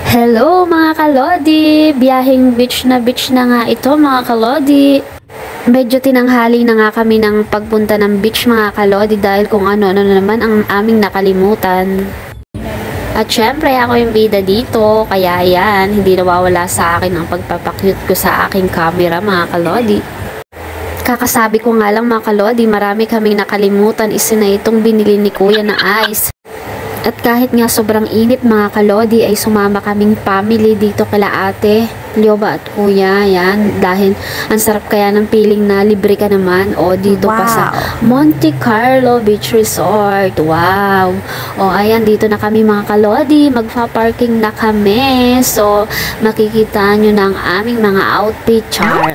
Hello mga kalodi! Biyaheng beach na nga ito mga kalodi. Medyo tinanghali na nga kami ng pagpunta ng beach mga kalodi dahil kung ano-ano naman ang aming nakalimutan. At syempre ako yung bida dito, kaya yan, hindi nawawala sa akin ang pagpapakyut ko sa aking camera mga kalodi. Kakasabi ko nga lang mga kalodi, marami kaming nakalimutan, isa na itong binili ni kuya na ice. At kahit nga sobrang init mga kalodi ay sumama kaming family dito kila ate, Lyoba at kuya, yan. Dahil ang sarap kaya ng feeling na libre ka naman o dito pa sa Monte Carlo Beach Resort. Wow! O ayan, dito na kami mga kalodi, magpa-parking na kami. So makikita nyo na ang aming mga outfit char.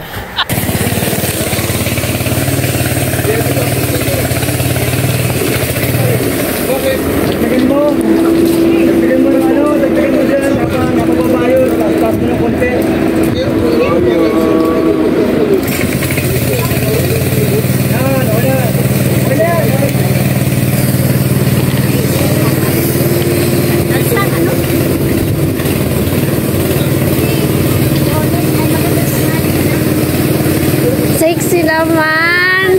Dagdagan mo ng ano, dagdagan mo dyan, nakababayos, tapos mo ng konti. Yan, wala. Wala. Sexy naman!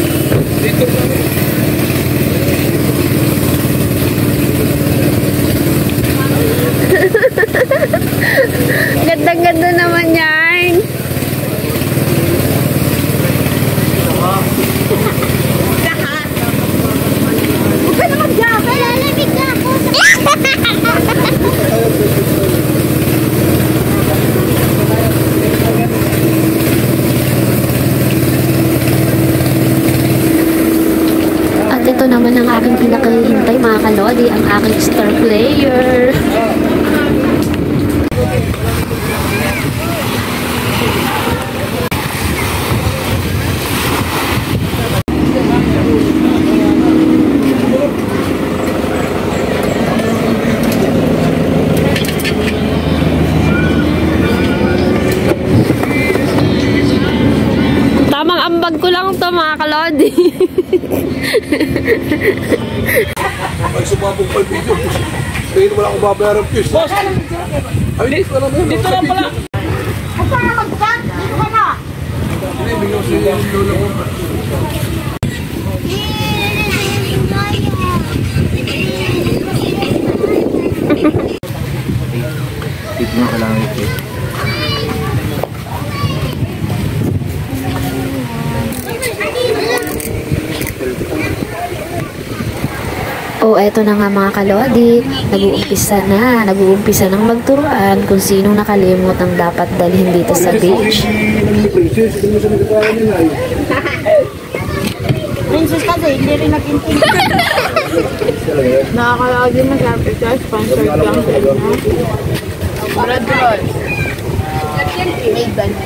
Ganda-ganda naman yan. Huwag ka na mag-java. Lalamig na ako. At ito naman ang aking pinakahihintay mga kalodi, ang aking star player. Tamang ambag ko lang to mga kalodi. Pag sumabog pa yung video, dahil wala akong babayaran fish. Boss! Ay, dito lang pala. Huwag ka na mag-jump. Dito ka na. Hindi, bigyan ko siya yung lola ko. Dito na kailangan ito. O eto na nga mga kalodi, nag-uumpisa ng magturuan kung sinong nakalimot ang dapat dalhin dito sa beach. Princess kasi, hindi rin nag-intindi. Nakakalagi masabi ka, sponsored lang sa inyo. Brad Roll. Maven.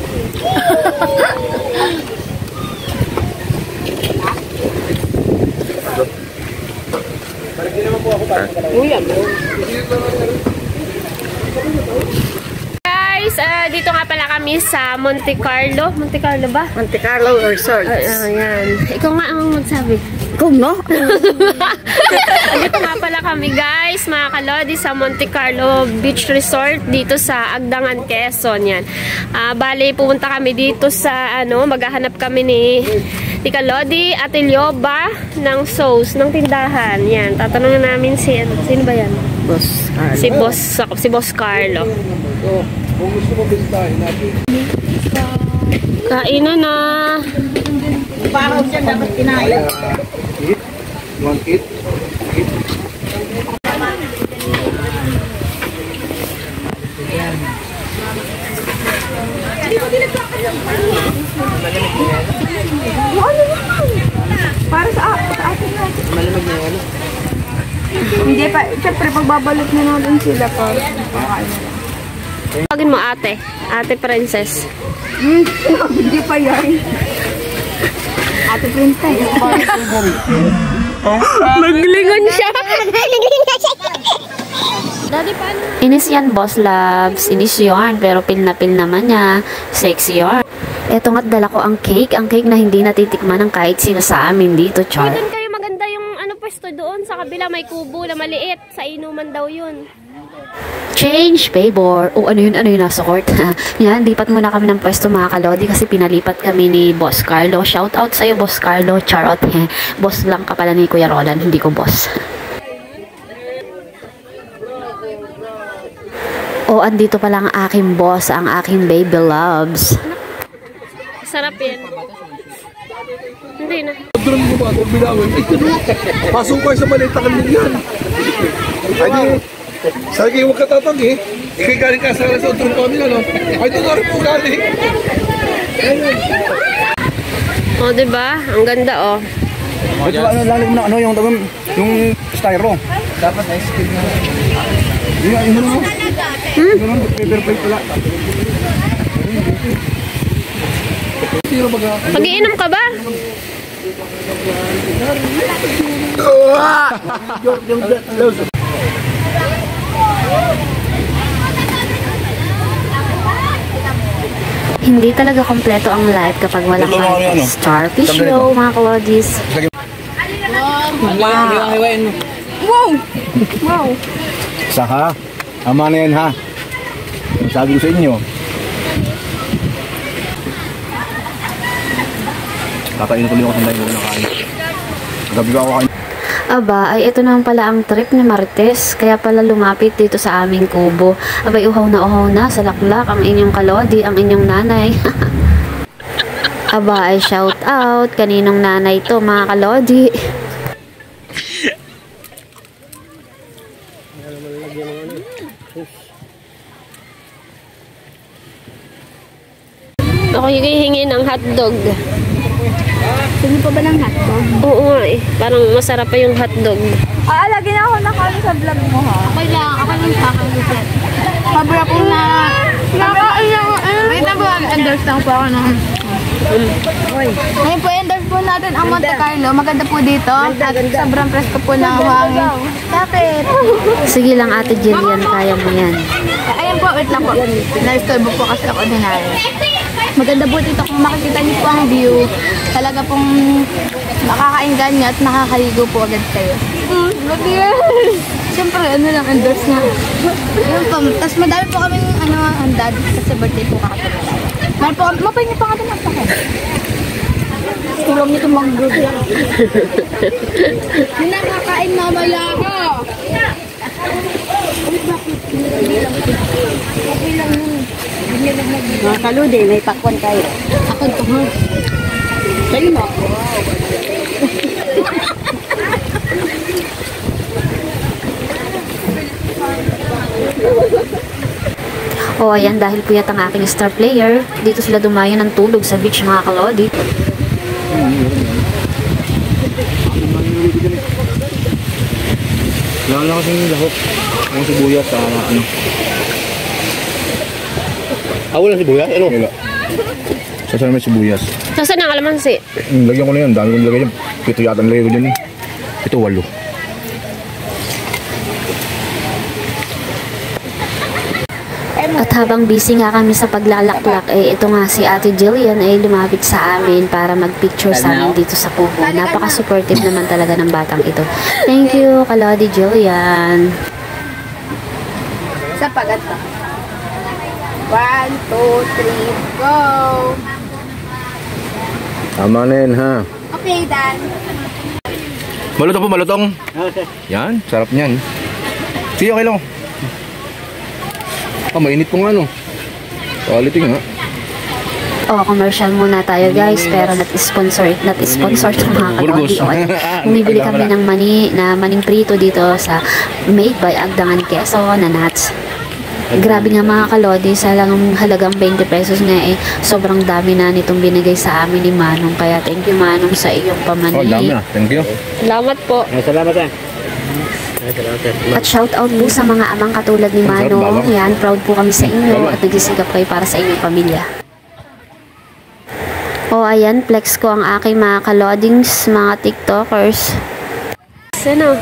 Guys, dito nga pala kami sa Monte Carlo. Monte Carlo ba? Monte Carlo Resort. Ayan. Ikaw nga ang magsabi. Kung no? Dito nga pala kami guys, mga kalodi, sa Monte Carlo Beach Resort dito sa Agdangan, Quezon. Yan. Bali, pupunta kami dito sa maghahanap kami ni Kalodi at Lyoba ng sauce, ng tindahan. Yan. Tatanungin namin sino ba yan? Boss Carlo. Si Boss Carlo. Kung gusto mo bisitahin natin. Kainan na. Parang siya dapat kinain. You want eat? Para sa atin na. Malamig na yan. Hindi pa, siyempre pagbabalik na natin sila pa. Tawagin mo ate. Ate Princess. Hindi pa yan. Ate Princess. Naglingon siya. Inis yan, boss loves. Inis yun, pero pil na pil naman niya. Sexy yun. Eto nga't dala ko ang cake na hindi natitikman ng kahit sino sa amin dito, char. Doon kayo maganda yung pwesto doon sa kabila, may kubo na maliit. Sa inuman daw yun. Change favor. O ano yun nasa court. Yan, lipat muna kami ng pwesto mga kalodi kasi pinalipat kami ni Boss Carlo. Shout out sa'yo Boss Carlo. Charot. Boss lang ka pala ni Kuya Roland, hindi ko boss. O andito pala ang aking boss, ang aking baby loves. Sarap yan. Hindi na. Drone mo ba? Huwag bilawin. Pasok kayo sa maliit na kanil yan. Ay di, sabi kayo huwag katatag eh. Ikay galing ka sa drone kami ano. Ay doon nga rin po galing. O, diba? Ang ganda, oh. Ito ano lang mo na ano yung styro. Dapat na skill na. Yung ano? Yung paper plate pala. Pag-iinom ka ba? Hindi talaga kompleto ang live kapag walang starfish show mga kalodis. Wow! Wow! Saka, ama na yan ha. Sabi ko sa inyo. Kakainin ko din ako sa live na kain. Gabi ko ako kain. Aba, ay ito naman pala ang trip ni Martes. Kaya pala lumapit dito sa aming kubo. Abay, uhaw na sa laklak ang inyong kalodi, ang inyong nanay. Aba, ay shout out. Kaninong nanay to mga kalodi? Ako yung hihingi ng hotdog. Sige pa ba ng hotdog? Oo nga eh. Parang masarap pa yung hotdog. Lagi na ako nakain sa vlog mo ha. Okay lang. Ako lang sa akin. Sabra po na... Wait na ba? Endorse lang po ako ng... Ngayon po, endorse po natin ang Monte Carlo. Maganda po dito. At sobrang presko po ng hangin. Bakit? Sige lang Ate Jillian, kaya mo yan. Ayan po, wait lang po. Na-istorbo po kasi ako ordinary. Maganda po dito kung makikita niyo po ang view. Talaga pong makakainggan niyo at nakakaligo po agad kayo. Siyempre, ano lang, endorse na. Ayun po. Tapos madami po kaming handad kasi birthday po kakatulad. Meron po, mapay niyo pa nga din ang sakit. Tulong niyo itong mga group yan. Hindi na kakain mamaya ako. Okay lang yun. Mga kaludi, may pakwan kayo. Ako ito ha. Kayo na ako. O ayan, dahil puyat ang aking star player, dito sila dumayo ng tulog sa beach mga kalodi. Wala lang kasing lahok. Ang sibuyas sa ano. Wala sibuyas? Ano? Wala. Saan may sibuyas? Nasaan ang kalamansi? Lagyan ko na yan. Dami ko nilagay yan. 7 yata nilagay ko dyan eh. Ito 8. At habang busy nga kami sa paglalaklak, ito nga si Ate Jillian ay lumapit sa amin para magpicture sa amin dito sa kubo. Napaka-supportive naman talaga ng batang ito. Thank you, Kalodi Jillian. Sa pagat pa. 1, 2, 3, go! Tama na yan ha. Okay, Dan. Malutong po, malutong. Yan, sarap niyan. Sige, okay lang. Mainit po nga no. Quality nga. Commercial muna tayo guys, pero not sponsored to mga kalodi. Bumibili kami ng maning prito dito sa made by Agdangan Quezon na nuts. Grabe nga mga kalodi, sa lang halagang 20 pesos nga sobrang dami na nitong binigay sa amin ni Manong. Kaya thank you Manong sa iyong pamani. Dami na. Thank you. Salamat po. Salamat eh. At shout out po sa mga amang katulad ni Manong. Yan, proud po kami sa inyo at nagsisigap kayo para sa inyong pamilya. Ayan, flex ko ang aking mga kalodings, mga tiktokers. Sino?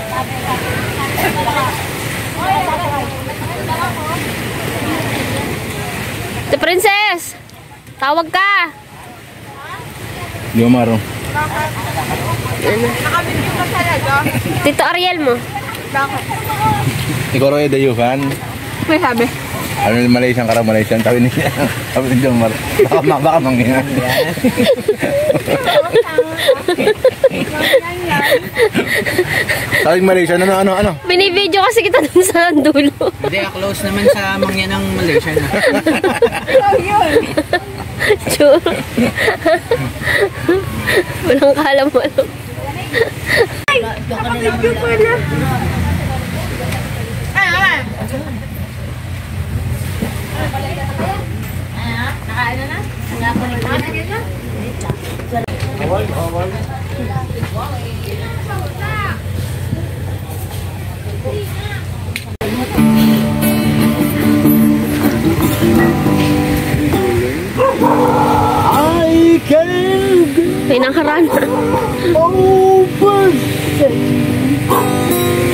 The Princess! Tawag ka! Di Omaro. Tito Ariel mo. Ikaw rin dayo fan. May sabi. Ano yung Malaysian, karang Malaysian, sabi niya. Sabi ni John Mar, baka mangyan. Sabi Malaysian, ano? Binibidyo kasi kita dun sa dulo. Hindi, close naman sa mangyan ng Malaysia na. Sure. Walang kalam mo. Nakapidyo pala. I can Pinangharan. open